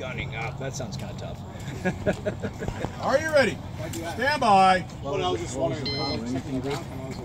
gunning up. That sounds kind of tough. Are you ready? Stand by. Well, I was just wondering.